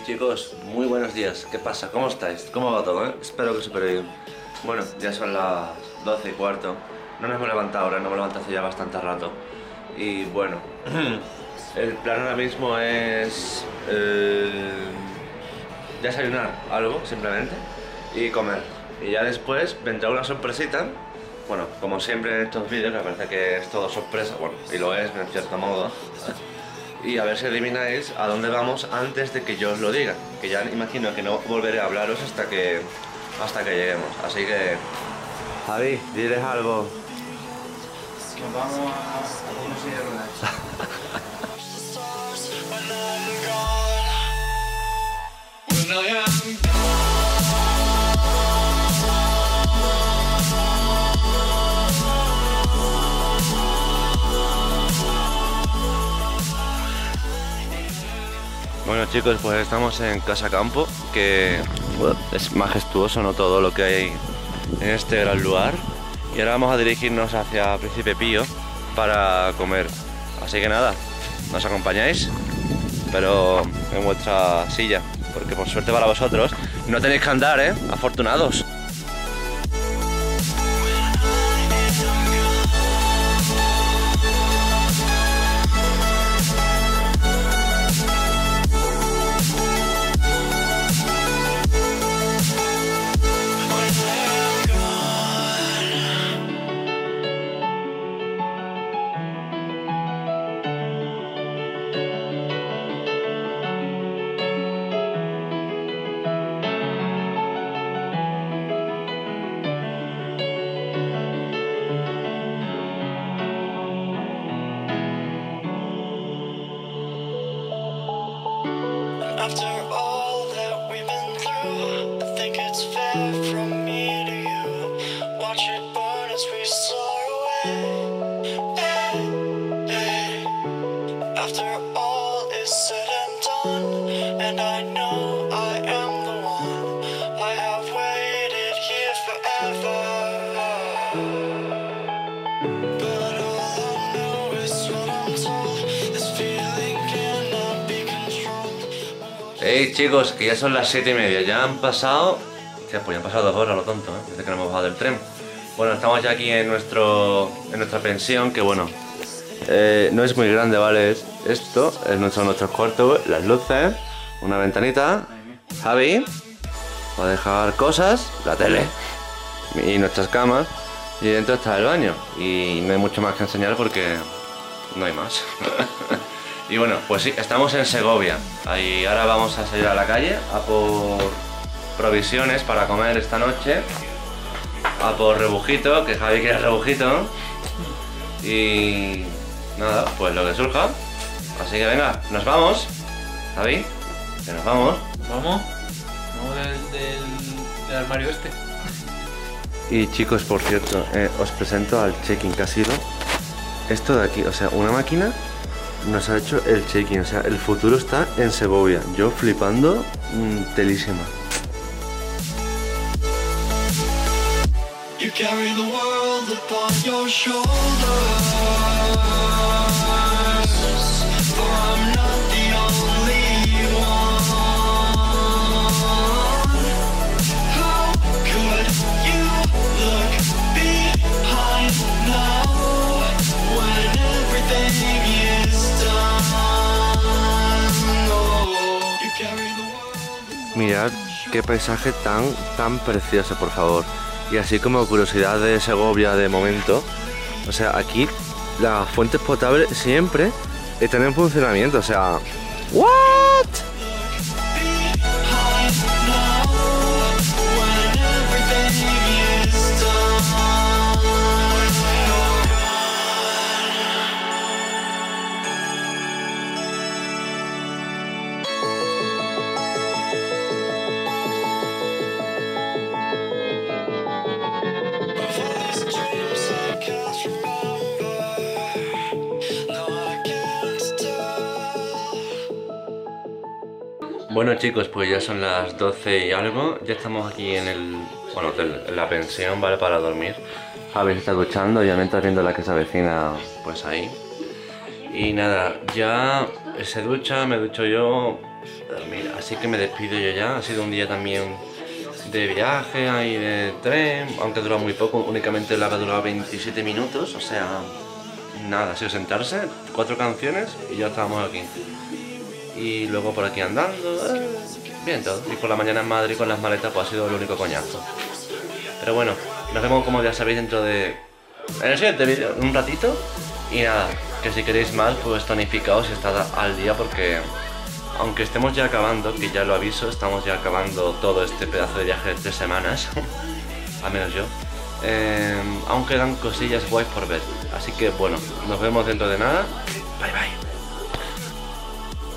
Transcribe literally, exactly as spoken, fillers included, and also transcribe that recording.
Hey chicos, muy buenos días. ¿Qué pasa? ¿Cómo estáis? ¿Cómo va todo? Eh? Espero que súper bien. Bueno, ya son las doce y cuarto. No nos hemos levantado ahora, no me levanto hace ya bastante rato. Y bueno, el plan ahora mismo es eh, desayunar algo, simplemente, y comer. Y ya después vendrá una sorpresita. Bueno, como siempre en estos vídeos, que parece que es todo sorpresa, bueno, y lo es en cierto modo. Y a ver si adivináis a dónde vamos antes de que yo os lo diga. Que ya imagino que no volveré a hablaros hasta que hasta que lleguemos. Así que... Javi, diles algo. Nos vamos a, a por una silla de ruedas. Bueno chicos, pues estamos en Casa Campo, que bueno, es majestuoso, ¿no? Todo lo que hay en este gran lugar. Y ahora vamos a dirigirnos hacia Príncipe Pío para comer. Así que nada, ¿nos acompañáis? Pero en vuestra silla, porque por suerte para vosotros no tenéis que andar, ¿eh? Afortunados. After all that we've been through, I think it's fair from me to you. Watch it burn as we soar away. Hey, hey. After all is said and done, and I know I am the one, I have waited here forever. But all I know is what I'm told. This feeling cannot be controlled. Hey chicos, que ya son las siete y media, ya han pasado... Hostia, pues ya han pasado dos horas, lo tonto, ¿eh? Desde que nos hemos bajado del tren. Bueno, estamos ya aquí en nuestro en nuestra pensión, que bueno, eh, no es muy grande, ¿vale? Es esto, es nuestro, nuestros cuartos, las luces, una ventanita, Javi, va a dejar cosas, la tele y nuestras camas, y dentro está el baño. Y no hay mucho más que enseñar porque no hay más. Y bueno, pues sí, estamos en Segovia. Ahí ahora vamos a salir a la calle a por provisiones para comer esta noche. A por rebujito, que Javi quiere rebujito. Y nada, pues lo que surja. Así que venga, nos vamos. Javi, que nos vamos. ¿Vamos? ¿Vamos del, del, del armario este? Y chicos, por cierto, eh, os presento al check-in que ha sido esto de aquí. O sea, una máquina nos ha hecho el check-in, o sea, el futuro está en Segovia. Yo flipando, mmm, telísima. You carry the world upon your shoulders, for I'm not the only one. How could you look behind now when everything is done? Oh, you carry the world. Mirad qué paisaje tan, tan precioso, por favor. Y así como curiosidad de Segovia de momento, o sea, aquí las fuentes potables siempre están en funcionamiento, o sea... ¿What? Bueno chicos, pues ya son las doce y algo, ya estamos aquí en el bueno, hotel, en la pensión, ¿vale? Para dormir. Javi se está duchando, ya mientras viendo la que se avecina, pues ahí. Y nada, ya se ducha, me ducho yo, Mira, así que me despido yo ya. Ha sido un día también de viaje y de tren, aunque ha durado muy poco, únicamente la ha durado veintisiete minutos, o sea, nada, ha sido sentarse, cuatro canciones y ya estábamos aquí. Y luego por aquí andando, eh, bien todo. Y por la mañana en Madrid con las maletas pues ha sido el único coñazo. Pero bueno, nos vemos como ya sabéis dentro de... en el siguiente vídeo, en un ratito. Y nada, que si queréis más pues tonificaos y estad al día porque... aunque estemos ya acabando, que ya lo aviso, estamos ya acabando todo este pedazo de viaje de tres semanas, al menos yo, eh, aún quedan cosillas guays por ver. Así que bueno, nos vemos dentro de nada. Bye bye.